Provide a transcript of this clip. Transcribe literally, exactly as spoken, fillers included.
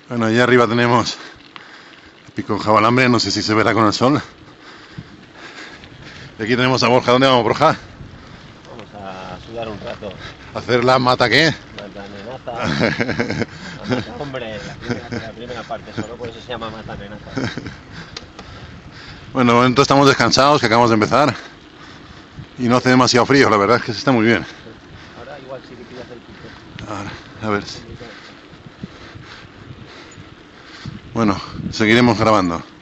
Bueno, allá arriba tenemos el Pico Jabalambre, no sé si se verá con el sol. Y aquí tenemos a Borja. ¿Dónde vamos, Borja? Vamos a sudar un rato. ¿A hacer la mata qué? Matamenaza. Mata, hombre, la primera, la primera parte, solo por eso se llama matamenaza. Bueno, de momento estamos descansados, que acabamos de empezar. Y no hace demasiado frío, la verdad es que se está muy bien. Ahora igual sí que pillas el pico. Ahora, a ver. Bueno, seguiremos grabando.